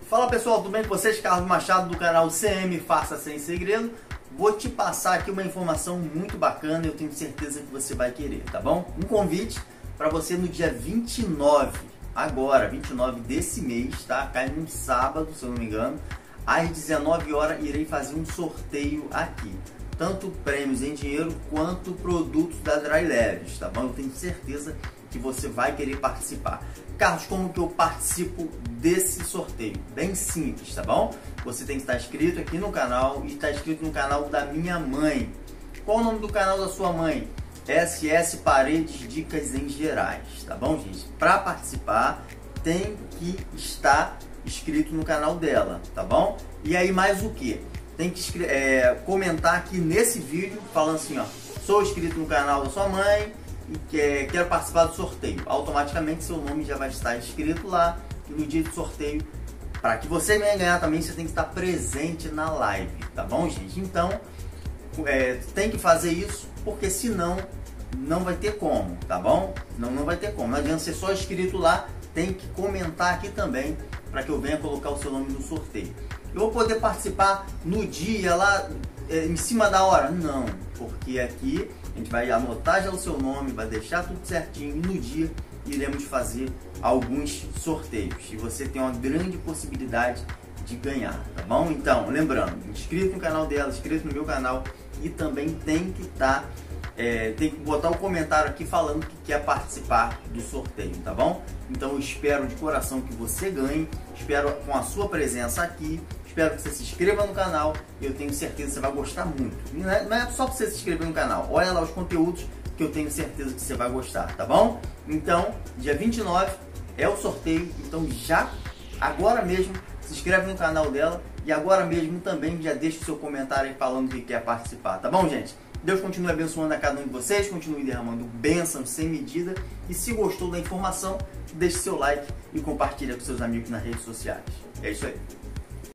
Fala pessoal, tudo bem com vocês? Carlos Machado do canal CM Faça Sem Segredo. Vou te passar aqui uma informação muito bacana, eu tenho certeza que você vai querer, tá bom? Um convite para você no dia 29, agora, 29 desse mês, tá? Cai num sábado, se eu não me engano, às 19 horas irei fazer um sorteio aqui. Tanto prêmios em dinheiro quanto produtos da Dry Leves, tá bom? Eu tenho certeza que você vai querer participar. Carlos, como que eu participo desse sorteio? Bem simples, tá bom? Você tem que estar inscrito aqui no canal e estar inscrito no canal da minha mãe. Qual o nome do canal da sua mãe? SS Paredes Dicas em Gerais, tá bom, gente? Para participar, tem que estar inscrito no canal dela, tá bom? E aí mais o que? Tem que comentar aqui nesse vídeo falando assim, ó, sou inscrito no canal da sua mãe e quero participar do sorteio. Automaticamente seu nome já vai estar inscrito lá e no dia do sorteio, para que você venha ganhar também, você tem que estar presente na live, tá bom, gente? Então, tem que fazer isso, porque senão não vai ter como, tá bom? Não vai ter como, não adianta ser só inscrito lá, tem que comentar aqui também, para que eu venha colocar o seu nome no sorteio. Eu vou poder participar no dia lá, em cima da hora? Não, porque aqui a gente vai anotar já o seu nome, vai deixar tudo certinho e no dia iremos fazer alguns sorteios. E você tem uma grande possibilidade de ganhar, tá bom? Então, lembrando, inscrito no canal dela, inscrito no meu canal e também tem que estar, tem que botar o comentário aqui falando que quer participar do sorteio, tá bom? Então eu espero de coração que você ganhe, espero com a sua presença aqui, espero que você se inscreva no canal e eu tenho certeza que você vai gostar muito. Não é só para você se inscrever no canal, olha lá os conteúdos que eu tenho certeza que você vai gostar, tá bom? Então, dia 29 é o sorteio, então já, agora mesmo, se inscreve no canal dela e agora mesmo também já deixa o seu comentário aí falando que quer participar, tá bom, gente? Deus continue abençoando a cada um de vocês, continue derramando bênçãos sem medida e se gostou da informação, deixe seu like e compartilha com seus amigos nas redes sociais. É isso aí.